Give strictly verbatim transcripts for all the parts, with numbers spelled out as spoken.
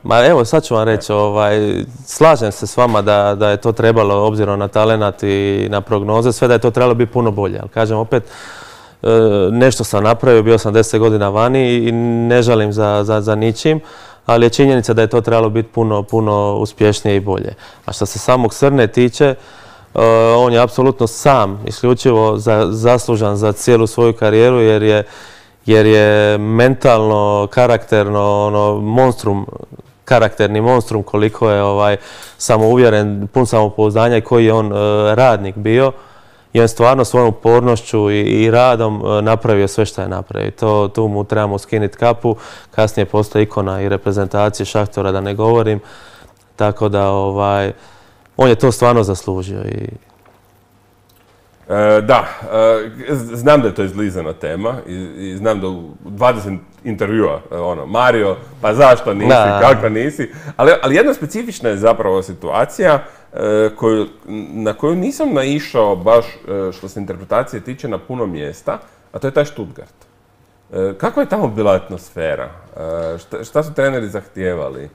Ma evo, sad ću vam reći, ovaj, slažem se s vama da, da je to trebalo, obzirom na talenat i na prognoze, sve da je to trebalo biti puno bolje. Ali kažem opet, e, nešto sam napravio, bio sam deset godina vani i ne žalim za, za, za ničim, ali je činjenica da je to trebalo biti puno, puno uspješnije i bolje. A što se samog Srne tiče, Uh, on je apsolutno sam, isključivo za, zaslužan za cijelu svoju karijeru jer je, jer je mentalno, karakterno, ono, monstrum, karakterni monstrum koliko je ovaj, samouvjeren, pun samopouzdanja i koji je on uh, radnik bio. I on stvarno svojom upornošću i, i radom uh, napravio sve što je napravio. To, tu mu trebamo skinuti kapu, kasnije postaje ikona i reprezentacije Šahtora, da ne govorim. Tako da, ovaj, on je to stvarno zaslužio. I... E, da, e, znam da je to izlizana tema i, i znam da u dvadeset intervjua, ono, Mario, pa zašto nisi, da. Kako nisi, ali, ali jedna specifična je zapravo situacija e, koju, na koju nisam naišao baš e, što se interpretacije tiče na puno mjesta, a to je taj Stuttgart. E, kakva je tamo bila atmosfera? E, šta, šta su treneri zahtijevali?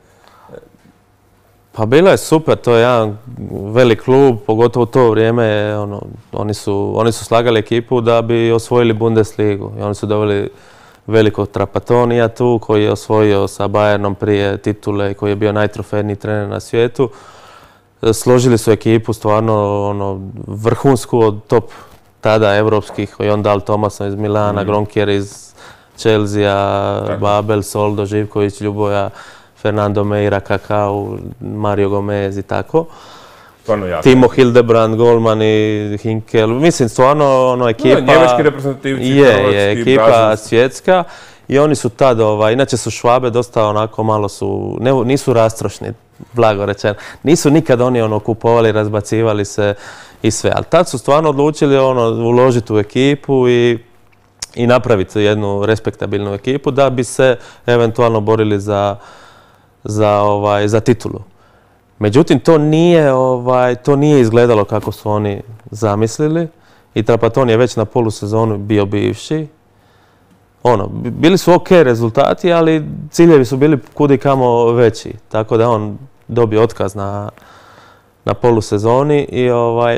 Pa bila je super, to je jedan velik klub, pogotovo u to vrijeme, ono, oni, su, oni su slagali ekipu da bi osvojili Bundesligu. I oni su doveli velikog Trapatonija tu, koji je osvojio sa Bayernom prije titule i koji je bio najtrofejniji trener na svijetu. Složili su ekipu stvarno ono, vrhunsku od top tada evropskih, Jon Dahl Tomasson iz Milana, mm. Gronkjer iz Chelsea, Babel, Soldo, Živković, Ljuboja, Fernando Meira, Kakao, Mario Gomez i tako. Timo Hildebrand, Golman i Hinkel. Mislim, stvarno ono ekipa... No, njemački reprezentativci, je, je ekipa brazilski. Svjetska. I oni su tad, ovaj, inače su Švabe dosta onako malo su, ne, nisu rastrošni, blago rečeno. Nisu nikad oni ono kupovali, razbacivali se i sve. Ali tad su stvarno odlučili ono uložiti u ekipu i i napraviti jednu respektabilnu ekipu da bi se eventualno borili za za, ovaj, za titulu. Međutim, to nije, ovaj, to nije izgledalo kako su oni zamislili i Trapattoni je već na polusezonu bio bivši. Ono, bili su ok rezultati, ali ciljevi su bili kudi kamo veći. Tako da on dobio otkaz na, na polusezoni i, ovaj,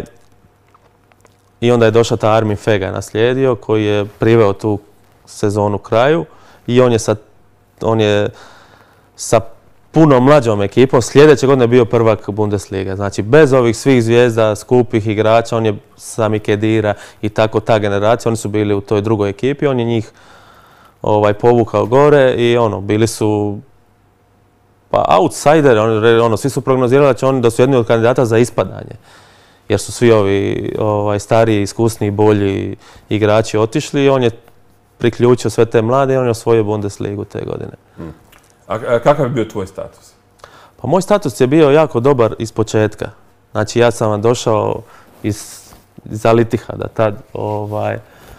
i onda je došao ta Armin Fega naslijedio koji je priveo tu sezonu kraju i on je sa, on je sa puno mlađom ekipom. Sljedeće godine bio prvak Bundesliga. Znači, bez ovih svih zvijezda, skupih igrača, on je Sami Khedira i tako ta generacija, oni su bili u toj drugoj ekipi, on je njih ovaj, povukao gore i ono, bili su pa outsider, ono, svi su prognozirali da će oni da su jedni od kandidata za ispadanje. Jer su svi ovi ovaj, stariji, iskusniji, bolji igrači otišli i on je priključio sve te mlade i on je osvojio Bundesligu te godine. Hmm. A kakav je bio tvoj status? Pa moj status je bio jako dobar iz početka. Znači ja sam došao iz, iz Al-Ittihada tad ovaj,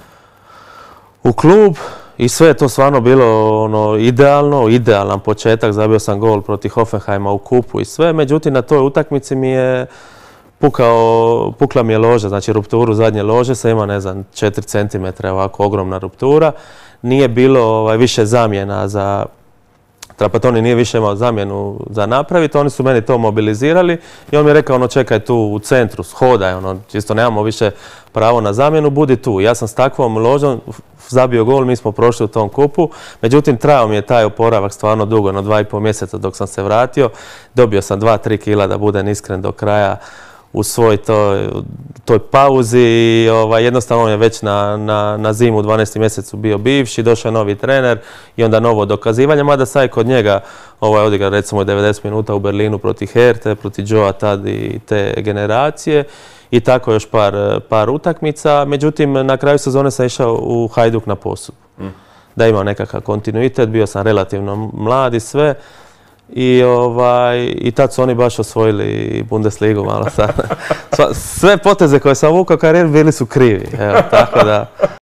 u klub i sve je to stvarno bilo ono, idealno, idealan početak. Zabio sam gol protiv Hoffenheima u kupu i sve. Međutim, na toj utakmici mi je pukao, pukla mi je loža, znači rupturu zadnje lože, sad ima ne znam četiri centimetra, ovako ogromna ruptura. Nije bilo ovaj, više zamjena za Trapattoni nije više imao zamjenu za napraviti, oni su meni to mobilizirali i on mi je rekao ono čekaj tu u centru, hodaj, ono, čisto nemamo više pravo na zamjenu, budi tu. Ja sam s takvom ložom zabio gol, mi smo prošli u tom kupu, međutim trajao mi je taj oporavak stvarno dugo, no dva i pol mjeseca dok sam se vratio, dobio sam dva, tri kila da budem iskren do kraja u svoj toj, toj pauzi i ovaj, jednostavno on je već na, na, na zimu u dvanaestom mjesecu bio bivši, došao je novi trener i onda novo dokazivanje, mada sad kod njega ovaj, odigrao recimo devedeset minuta u Berlinu protiv Herte, protiv Joa tad i te generacije i tako još par, par utakmica. Međutim, na kraju sezone sam išao u Hajduk na posudbu. Mm. Da ima nekakav kontinuitet, bio sam relativno mlad i sve. I, ovaj, i tad su oni baš osvojili Bundesligu malo sad. Sve poteze koje sam vukao karijer bili su krivi. Evo, tako da...